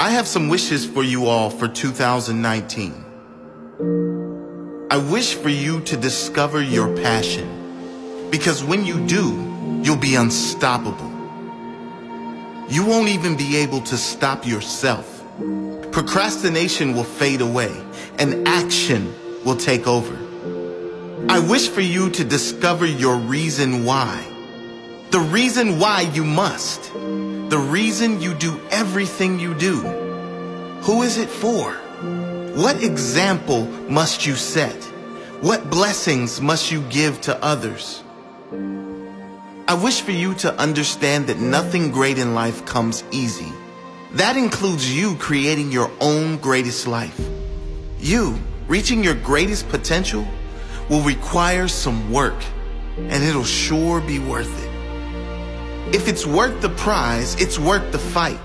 I have some wishes for you all for 2019. I wish for you to discover your passion, because when you do, you'll be unstoppable. You won't even be able to stop yourself. Procrastination will fade away, and action will take over. I wish for you to discover your reason why. The reason why you must. The reason you do everything you do. Who is it for? What example must you set? What blessings must you give to others? I wish for you to understand that nothing great in life comes easy. That includes you creating your own greatest life. You reaching your greatest potential will require some work, and it'll sure be worth it. If it's worth the prize, it's worth the fight.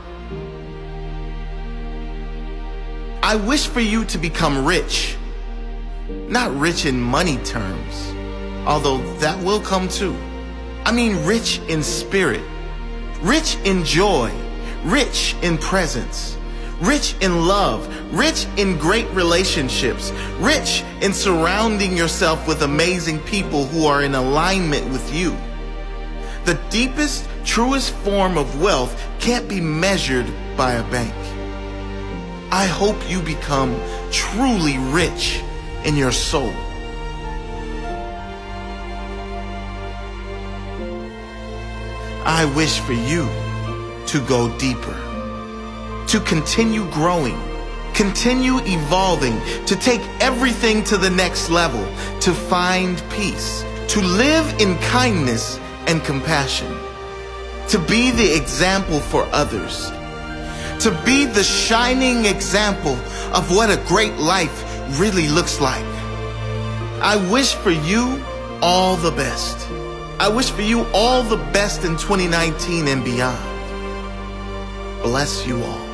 I wish for you to become rich. Not rich in money terms, although that will come too. I mean rich in spirit, rich in joy, rich in presence, rich in love, rich in great relationships, rich in surrounding yourself with amazing people who are in alignment with you. The deepest, truest form of wealth can't be measured by a bank. I hope you become truly rich in your soul. I wish for you to go deeper, to continue growing, continue evolving, to take everything to the next level, to find peace, to live in kindness and compassion, to be the example for others, to be the shining example of what a great life really looks like. I wish for you all the best. I wish for you all the best in 2019 and beyond. Bless you all.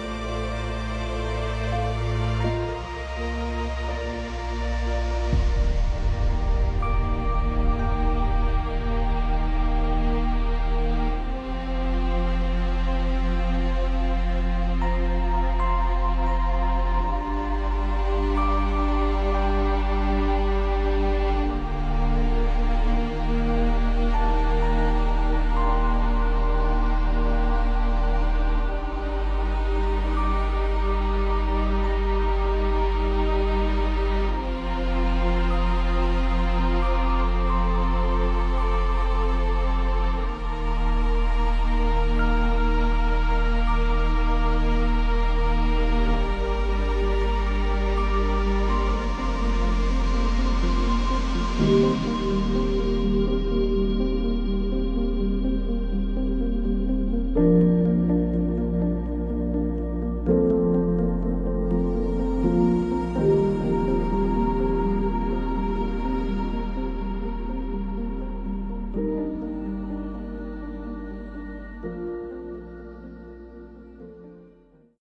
Thank you.